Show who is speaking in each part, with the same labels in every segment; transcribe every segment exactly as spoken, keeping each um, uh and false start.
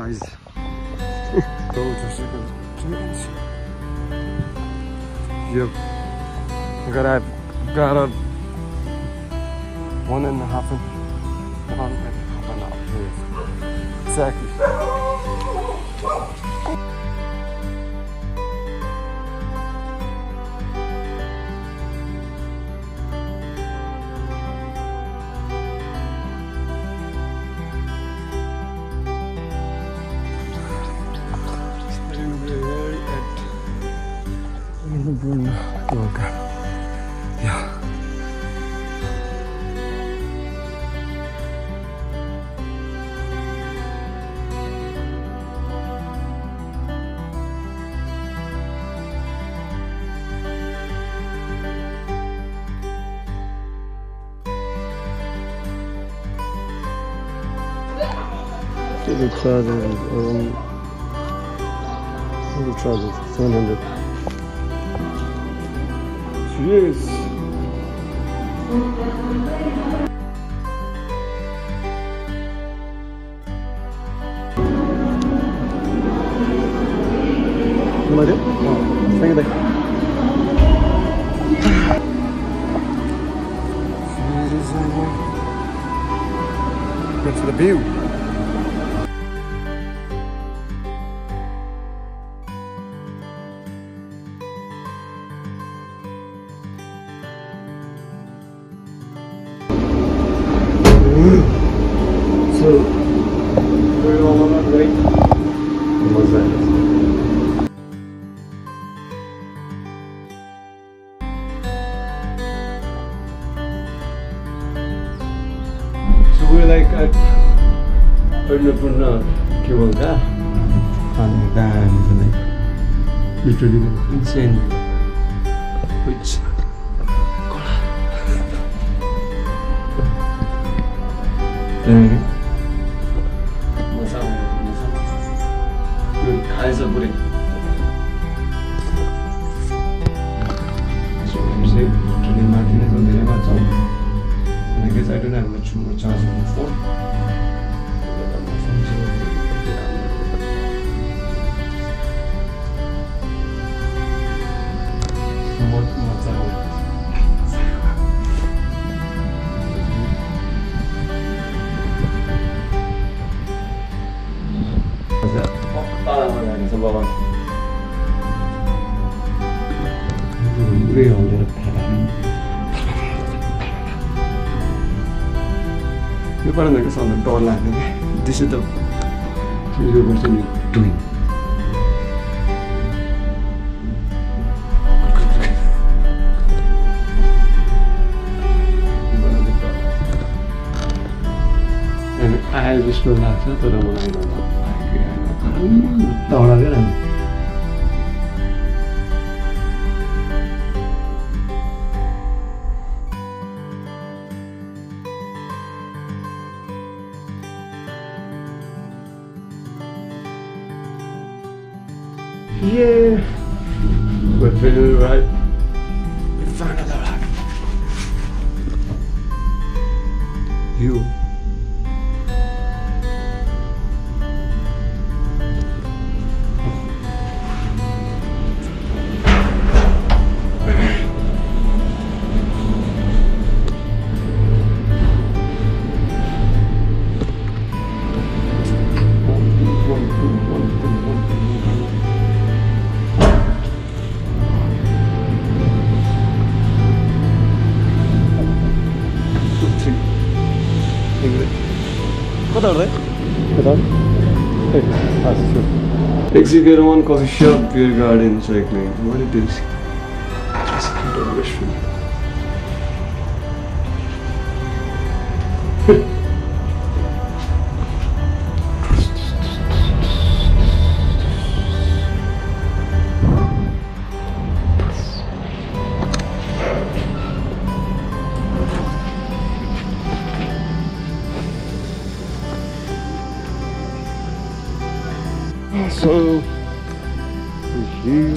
Speaker 1: guys. Those are chickens. Yep. I got a, got a one and a half, one and a half an hour. Exactly. Oh god. Yeah. So the charger is um the charger is seven hundred. Yes. What is it? Oh, thank you. Good for the view. So, very long on that, right? What's that? So we're like at Annapurna two, and that is like literally insane. Which masa masa good eyes are putting so I'm saying today Martin is on the left side and I guess I don't have much more charge on the phone. Real little panoramic. You put on the on the door line. Okay? This is the video version you're doing. And I just relax it to the mind. Dhaulagiri. Yeah, we're feeling right. We found another rock. You. What are they? What are they? That's true. Execute one coffee shop, beer garden, cycling. What it is? Just a little restaurant. So, review.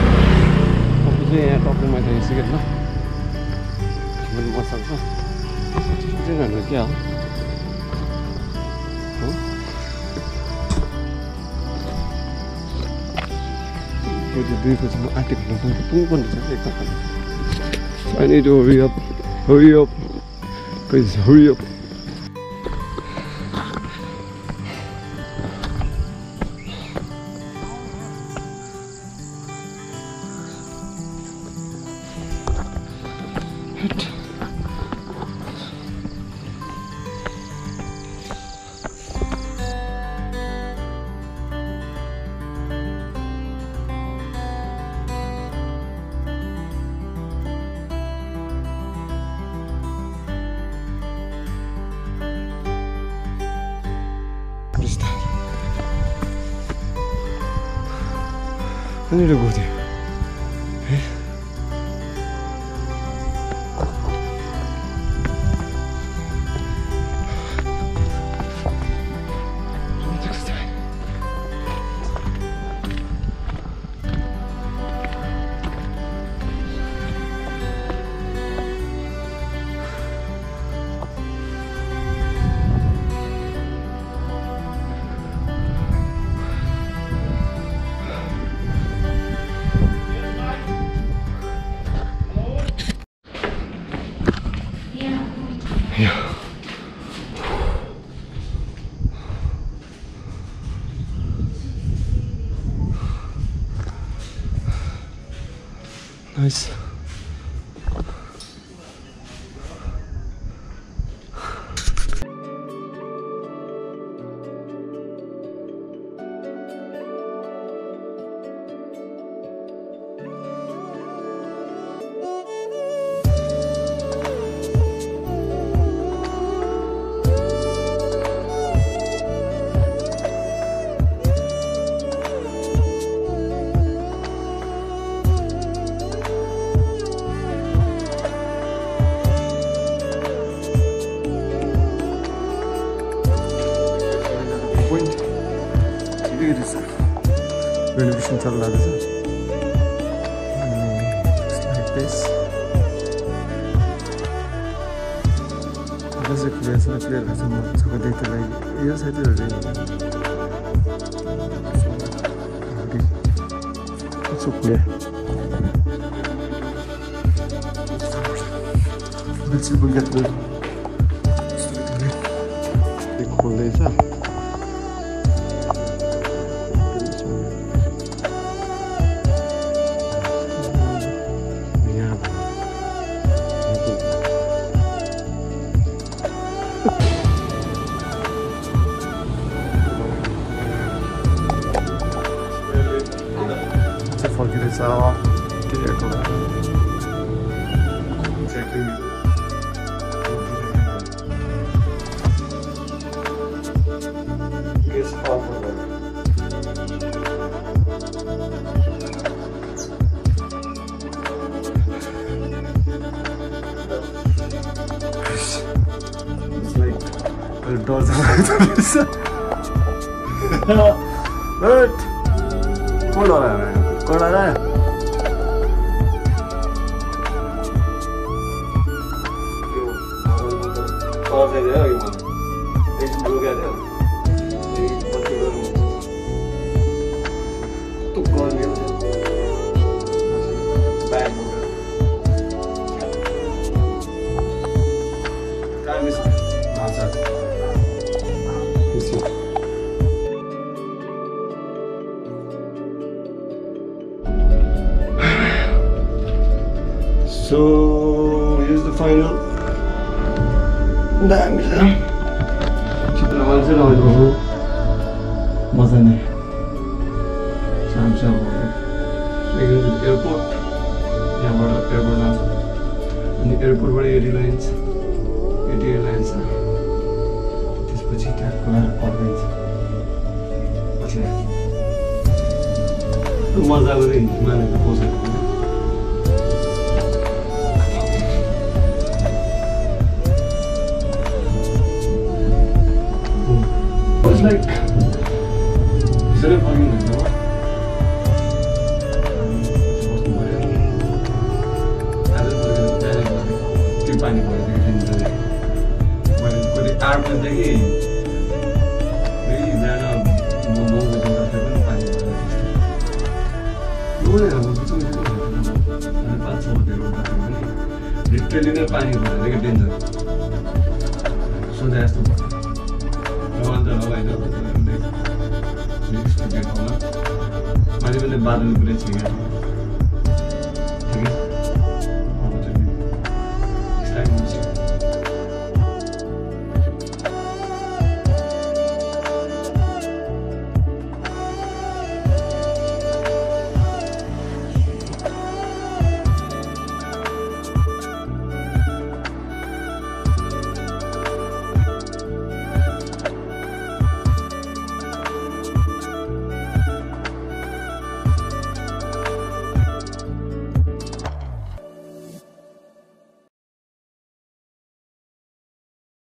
Speaker 1: Hopefully, I talk to my day. See it now. ट्रेनहरू क्या हो? दुई बजीमा आँटेको पुग्नु पर्ने छ एकदम. I need to hurry up, hurry up, please hurry up. I need to go there. Hey. Yeah. Nice. Renovation चलिरहेको छ just like this. This is clear, so clear as a map. So देखते रहेंगे. ये side हो जाएगी. So clear. Let's see if we get the. ये खोल they ऐसा. It's all vehicle. Exactly. It's off of it. It's like the doors are but hold on, man. कौन आ रहा है? कौन से गया ये मन? एक दो गया था। एक पत्ते का रूम। तो कौन गया? बैग हो गया। क्या मिस? हाँ सर। इसी। So here's the final. Damn it! Chitra also now is over. मजा नहीं. शाम शाम हो गए. लेकिन airport यहाँ बड़ा airport ना था. अनि airport बड़े airlines, eighty airlines था. इस बच्चे क्या कुलार पड़ गई थी. अच्छा. तो मजा आ गई. मैंने तो पोस्ट किया. Like, is it a fucking window? I don't know. Keep finding ways to get into it. आठ बजीदेखि बिहान म नौ बजी उठ्दा पनि पानी पर्दैन अब पाँच छ बजेर उठ्दाखेरि पनि लिटरली नै पानी पर्दैन कि डेन्जर सोधे जस्तो भयो रमाइलो त रमाइलो मैले पनि बादल पुरै छ क्या